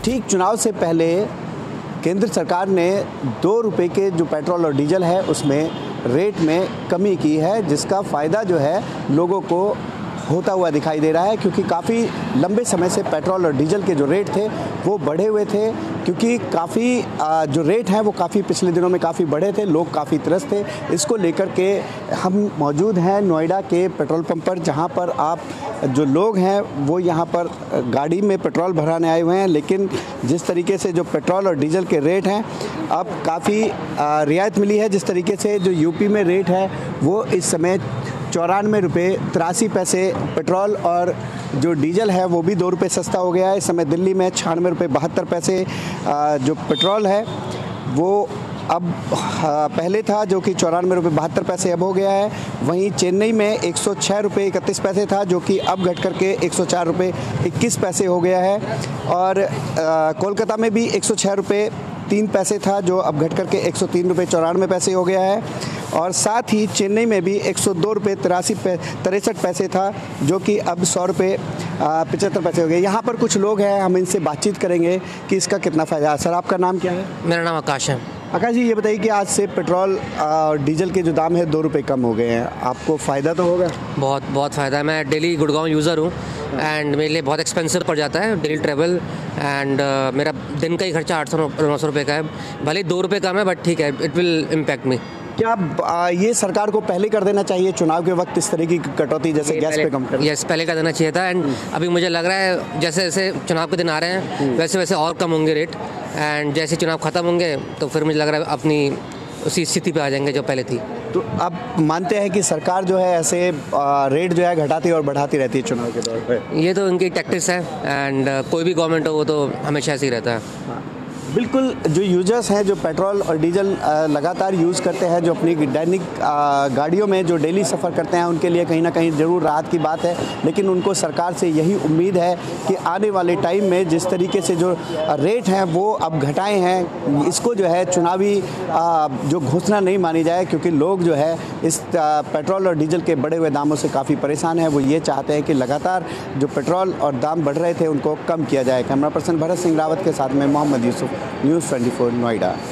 ठीक चुनाव से पहले केंद्र सरकार ने 2 रुपये के जो पेट्रोल और डीजल है उसमें रेट में कमी की है, जिसका फ़ायदा जो है लोगों को होता हुआ दिखाई दे रहा है। क्योंकि काफ़ी लंबे समय से पेट्रोल और डीजल के जो रेट थे वो बढ़े हुए थे, क्योंकि काफ़ी जो रेट हैं वो काफ़ी पिछले दिनों में काफ़ी बढ़े थे, लोग काफ़ी त्रस्त थे। इसको लेकर के हम मौजूद हैं नोएडा के पेट्रोल पंप पर, जहां पर आप जो लोग हैं वो यहां पर गाड़ी में पेट्रोल भराने आए हुए हैं। लेकिन जिस तरीके से जो पेट्रोल और डीजल के रेट हैं अब काफ़ी रियायत मिली है। जिस तरीके से जो यूपी में रेट है वो इस समय 94 रुपये 83 पैसे पेट्रोल और जो डीजल है वो भी 2 रुपये सस्ता हो गया है। इस समय दिल्ली में 96 रुपये 72 पैसे जो पेट्रोल है वो अब पहले था जो कि 94 रुपये 72 पैसे अब हो गया है। वहीं चेन्नई में 106 रुपये 31 पैसे था जो कि अब घट करके 104 रुपये 21 पैसे हो गया है। और कोलकाता में भी 106 रुपये 3 पैसे था जो अब घट करके 103 रुपये 94 पैसे हो गया है। और साथ ही चेन्नई में भी 102 रुपये 63 पैसे था जो कि अब 100 रुपये 75 पैसे हो गए। यहाँ पर कुछ लोग हैं, हम इनसे बातचीत करेंगे कि इसका कितना फ़ायदा है। सर, आपका नाम क्या है? मेरा नाम आकाश है। आकाश जी, ये बताइए कि आज से पेट्रोल और डीजल के जो दाम है 2 रुपये कम हो गए हैं, आपको फ़ायदा तो होगा? बहुत फ़ायदा है। मैं डेली गुड़गांव यूज़र हूँ एंड मेरे लिए बहुत एक्सपेंसिव पड़ जाता है डेली ट्रैवल। एंड मेरा दिन का ही खर्चा 800-900 रुपये का है। भले 2 रुपये कम है बट ठीक है, इट विल इम्पैक्ट मी। क्या ये सरकार को पहले कर देना चाहिए चुनाव के वक्त इस तरह की कटौती, जैसे गैस पे कम कर? यस, पहले कर देना चाहिए था। एंड अभी मुझे लग रहा है जैसे जैसे चुनाव के दिन आ रहे हैं वैसे वैसे और कम होंगे रेट। एंड जैसे चुनाव ख़त्म होंगे तो फिर मुझे लग रहा है अपनी उसी स्थिति पे आ जाएंगे जो पहले थी। तो आप मानते हैं कि सरकार जो है ऐसे रेट जो है घटाती और बढ़ाती रहती है चुनाव के दौर पे? ये तो इनकी टैक्टिक्स है एंड कोई भी गवर्नमेंट हो वो तो हमेशा ऐसे ही रहता है। बिल्कुल, जो यूजर्स हैं जो पेट्रोल और डीजल लगातार यूज़ करते हैं, जो अपनी दैनिक गाड़ियों में जो डेली सफ़र करते हैं, उनके लिए कहीं ना कहीं ज़रूर राहत की बात है। लेकिन उनको सरकार से यही उम्मीद है कि आने वाले टाइम में जिस तरीके से जो रेट हैं वो अब घटाए हैं, इसको जो है चुनावी जो घोषणा नहीं मानी जाए। क्योंकि लोग जो है इस पेट्रोल और डीजल के बढ़े हुए दामों से काफ़ी परेशान हैं। वो ये चाहते हैं कि लगातार जो पेट्रोल और दाम बढ़ रहे थे उनको कम किया जाए। कैमरा पर्सन भरत सिंह रावत के साथ में मोहम्मद यूसुफ, न्यूज़ 24 नोएडा।